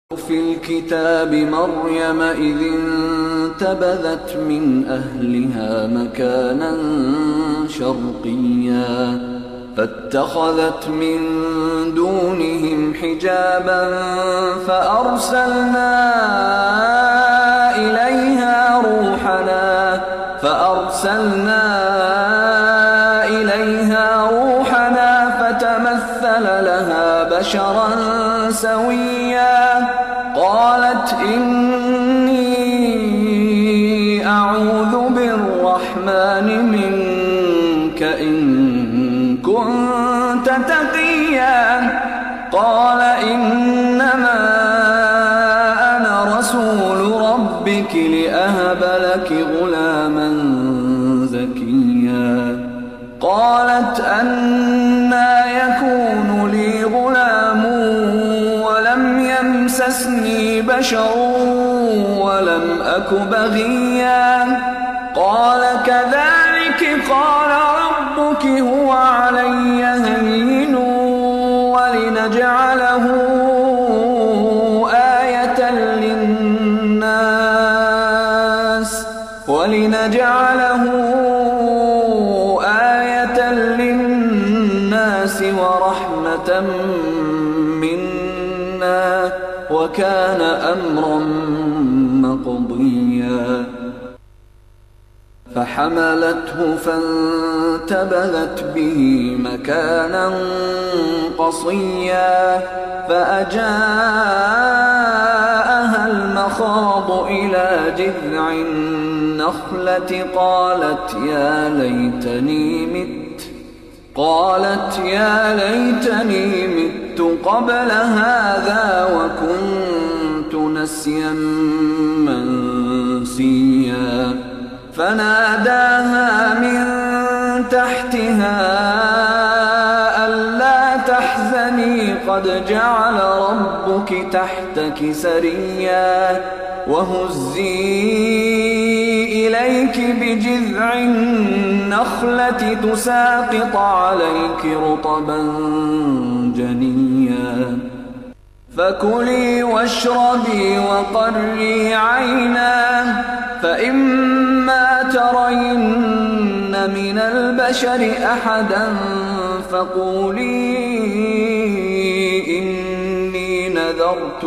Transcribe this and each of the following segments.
في الكتاب مريم إذ انتبذت من أهلها مكانا شرقيا فاتخذت من دونهم حجابا فأرسلنا إليها روحنا فتمثل لها بشرا سويا قالت إني أعوذ بالرحمن منك إن كنت تقيا قال إنما أنا رسول ربك لأهب لك غلاما زكيا قالت أنى يكون لي غلام ولم يمسسني بشر ولم أك بغيا قال كذلك قال ربك هو علي هين ولنجعله آية للناس ورحمة منا وكان أمرا مقضيا فحملته فانتبذت به مكانا قصيا فأجاءها المخاض إلى جذع النخلة قالت يا ليتني مت قبل هذا وكنت نسيا منسيا فناداها من تحتها ألا تحزني قد جعل ربك تحتك سريا وهزي إليك بجذع النخلة تساقط عليك رطبا جنيا فكلي واشربي وقري عينا فإما ترين من البشر أحدا فقولي إني نذرت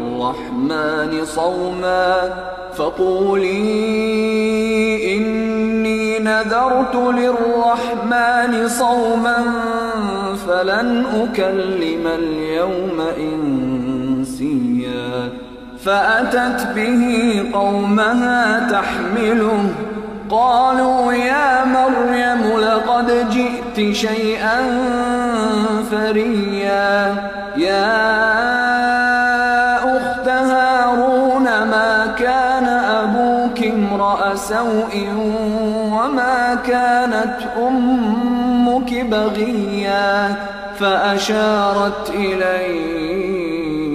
للرحمن صوما فلن أكلم اليوم إنسيا فأتت به قومها تحمله قالوا يا مريم لقد جئت شيئا فريا يا أخت هارون ما كان أبوك امرأ سوء وما كانت أمك بغيا فأشارت إليه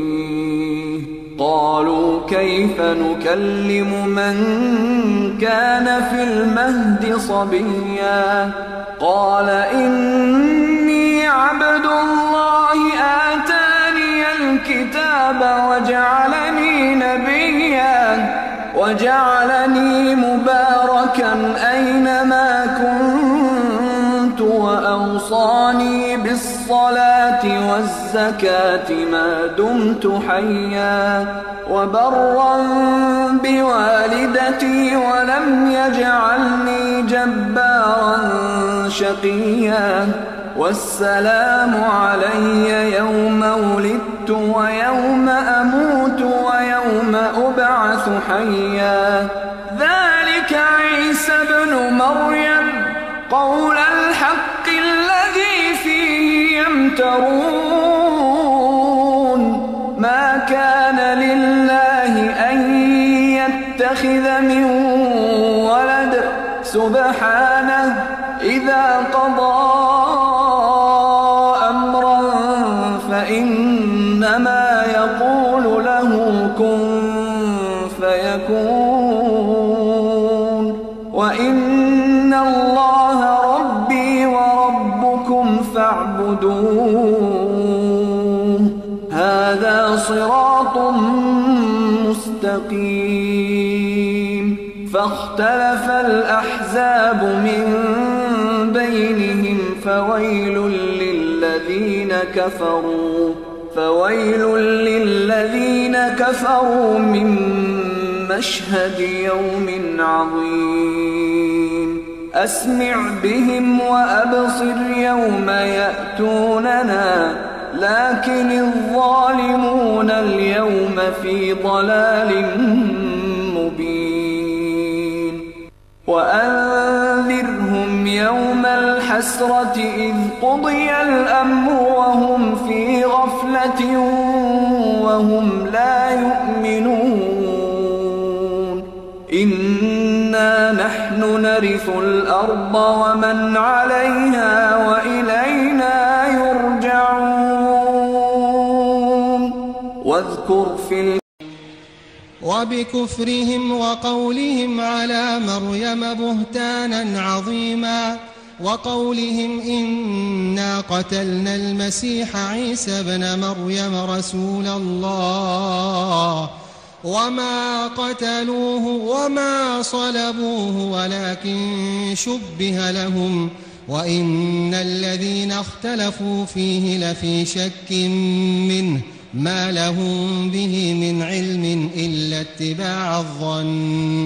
قالوا كيف نكلم من كان في المهد صبيا قال إني عبد الله آتاني الكتاب وجعلني نبيا وجعلني مباركا أينما كنت وأوصاني بالصلاة والزكاة ما دمت حيا وبرا بوالدتي ولم يجعلني جبارا شقيا والسلام علي يوم ولدت ويوم أموت ويوم أبعث حيا ذلك عيسى ابن مريم قول الحق الذي فيه يمترون ما كان لله أن يتخذ من ولد سبحانه إذا قضى أمرا فإنما يقول له كن فيكون وإن الله ربي وربكم فاعبدوه هذا صراط صراط مستقيم فاختلف الأحزاب من بينهم فويل للذين كفروا من مشهد يوم عظيم أسمع بهم وأبصر يوم يأتوننا لكن الظالمون اليوم في ضلال مبين وأنذرهم يوم الحسرة إذ قضي الأمر وهم في غفلة وهم لا يؤمنون إنا نحن نرث الأرض ومن عليها وإلينا يرجعون واذكر في وبكفرهم وقولهم على مريم بهتانا عظيما وقولهم إنا قتلنا المسيح عيسى ابن مريم رسول الله وما قتلوه وما صلبوه ولكن شبه لهم وإن الذين اختلفوا فيه لفي شك منه ما لهم به من علم إلا اتباع الظن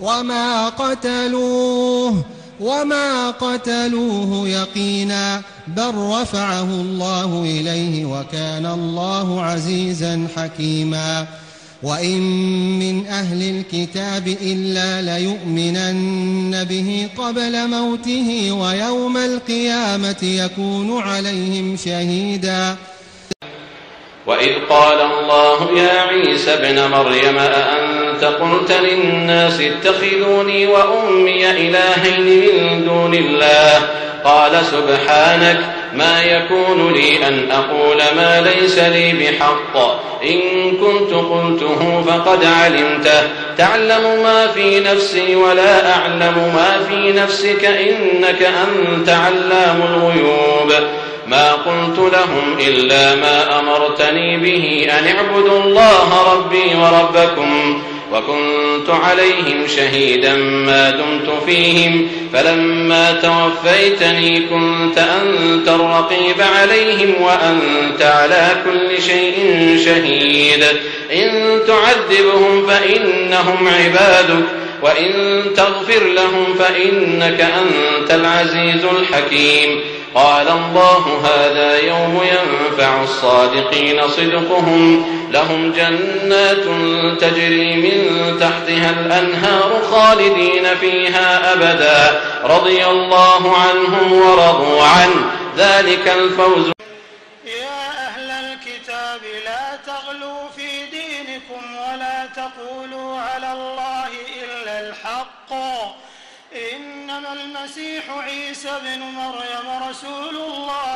وما قتلوه يقينا بل رفعه الله إليه وكان الله عزيزا حكيما وإن من أهل الكتاب إلا ليؤمنن به قبل موته ويوم القيامة يكون عليهم شهيدا وإذ قال الله يا عيسى ابن مريم أأنت قلت للناس اتخذوني وأمي إلهين من دون الله قال سبحانك ما يكون لي أن أقول ما ليس لي بحق إن كنت قلته فقد علمته تعلم ما في نفسي ولا أعلم ما في نفسك إنك أنت علام الغيوب ما قلت لهم إلا ما أمرتني به أن اعبدوا الله ربي وربكم وكنت عليهم شهيدا ما دمت فيهم فلما توفيتني كنت أنت الرقيب عليهم وأنت على كل شيء شهيد إن تعذبهم فإنهم عبادك وإن تغفر لهم فإنك أنت العزيز الحكيم قال الله هذا يوم ينفع الصادقين صدقهم لهم جنات تجري من تحتها الأنهار خالدين فيها أبدا رضي الله عنهم ورضوا عنه ذلك الفوز. يا أهل الكتاب لا تغلوا في دينكم ولا تقولوا على الله إلا الحق إنما المسيح عيسى بن مريم رسول الله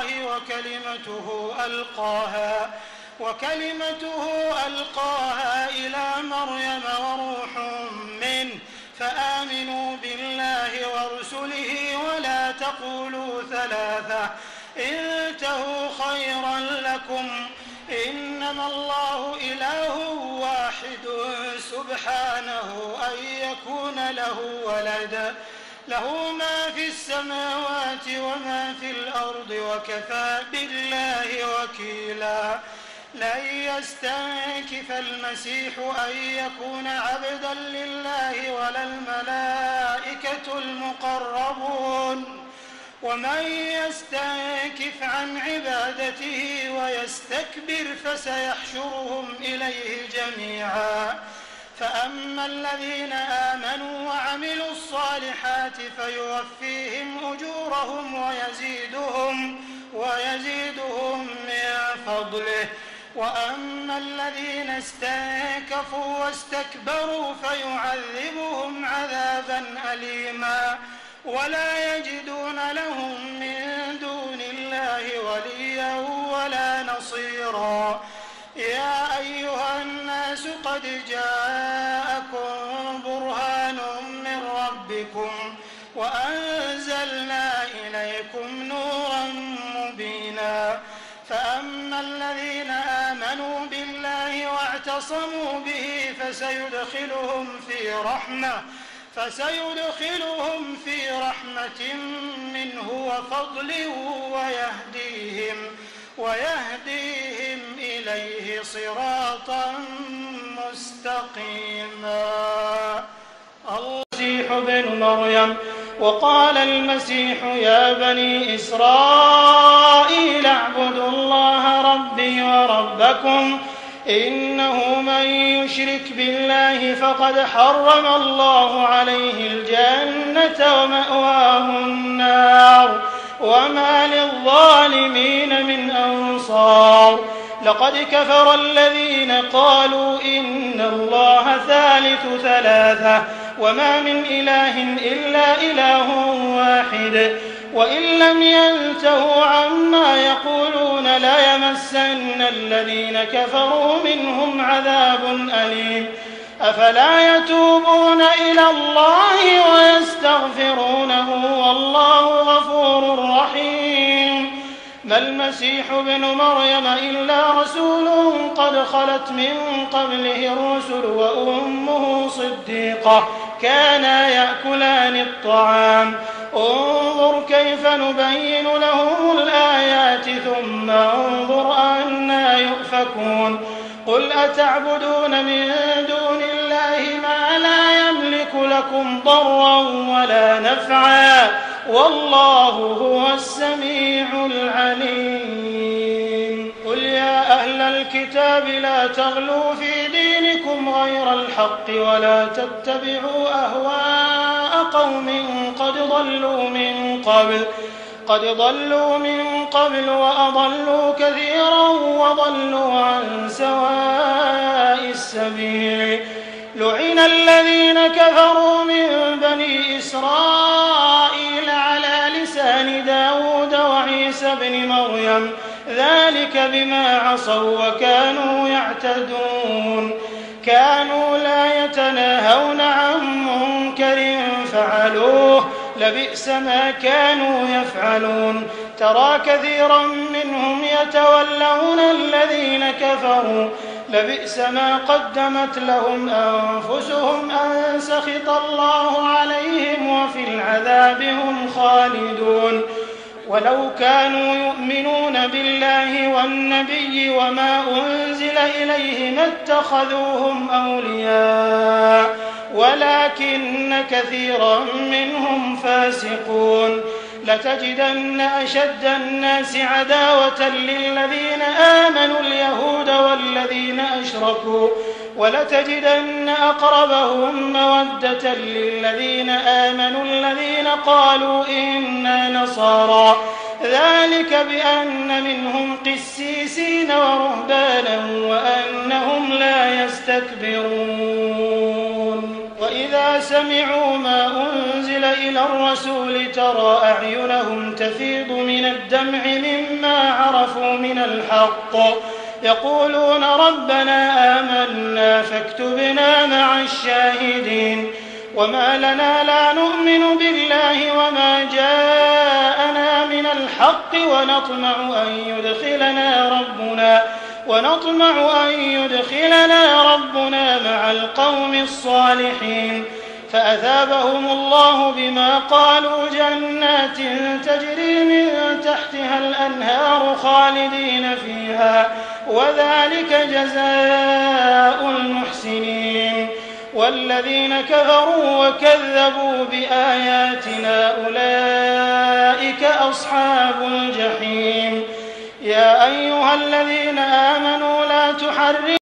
وكلمته ألقاها إلى مريم وروح منه فآمنوا بالله ورسله ولا تقولوا ثلاثة انتهوا خيرا لكم إنما الله إله واحد سبحانه أن يكون له ولد له ما في السماوات وما في الأرض وكفى بالله وكيلا لن يستنكف المسيح أن يكون عبدا لله ولا الملائكة المقربون ومن يستنكف عن عبادته ويستكبر فسيحشرهم إليه جميعا فأما الذين آمنوا وعملوا الصالحات فيوفيهم أجورهم ويزيدهم من فضله وأما الذين استنكفوا واستكبروا فيعذبهم عذابا أليما ولا يجدون لهم من دون الله وليا ولا نصيرا يا أيها الناس قد جاءكم برهان من ربكم وأنزلنا إليكم نورا مبينا فأما الذين آمنوا بالله واعتصموا واعتصموا به فسيدخلهم في رحمة منه وفضل ويهديهم إليه صراطا مستقيما. المسيح ابن مريم. وقال المسيح يا بني إسرائيل اعبدوا الله ربي وربكم إنه من يشرك بالله فقد حرم الله عليه الجنة ومأواه النار وما للظالمين من أنصار. لقد كفر الذين قالوا إن الله ثالث ثلاثة وما من إله إلا إله واحد وإن لم ينتهوا عما يقولون ليمسن الذين كفروا منهم عذاب أليم. أفلا يتوبون إلى الله ويستغفرونه والله غفور رحيم. ما المسيح ابن مريم إلا رسول قد خلت من قبله الرسل وأمه صديقة كانا يأكلان الطعام. انظر كيف نبين لهم الآيات ثم انظر أنى يؤفكون. قل أتعبدون من دون الله ما لا يملك لكم ضرا ولا نفعا والله هو السميع العليم. قل يا أهل الكتاب لا تغلوا في دينكم غير الحق ولا تتبعوا أهواء قوم قد ضلوا من قبل وأضلوا كثيرا وضلوا عن سواء السبيل. لعن الذين كفروا من بني إسرائيل على لسان داود وعيسى بن مريم ذلك بما عصوا وكانوا يعتدون. كانوا لا يتناهون عن منكر فعلوه لبئس ما كانوا يفعلون. ترى كثيرا منهم يتولون الذين كفروا لبئس ما قدمت لهم أنفسهم أن سخط الله عليهم وفي العذاب هم خالدون. ولو كانوا يؤمنون بالله والنبي وما أنزل إليه ما اتخذوهم أولياء ولكن كثيرا منهم فاسقون. لتجدن أشد الناس عداوة للذين آمنوا اليهود والذين أشركوا ولتجدن أقربهم مودة للذين آمنوا الذين قالوا إنا نصارى ذلك بأن منهم قسيسين ورهبانا وأنهم لا يستكبرون. وإذا سمعوا ما أنزل إلى الرسول ترى أعينهم تفيض من الدمع مما عرفوا من الحق يقولون ربنا آمنا فاكتبنا مع الشاهدين. وما لنا لا نؤمن بالله وما جاءنا من الحق ونطمع أن يدخلنا ربنا مع القوم الصالحين. فأثابهم الله بما قالوا جنات تجري من تحتها الأنهار خالدين فيها وذلك جزاء المحسنين. والذين كفروا وكذبوا بآياتنا أولئك أصحاب الجحيم. يا أيها الذين آمنوا لا تحرموا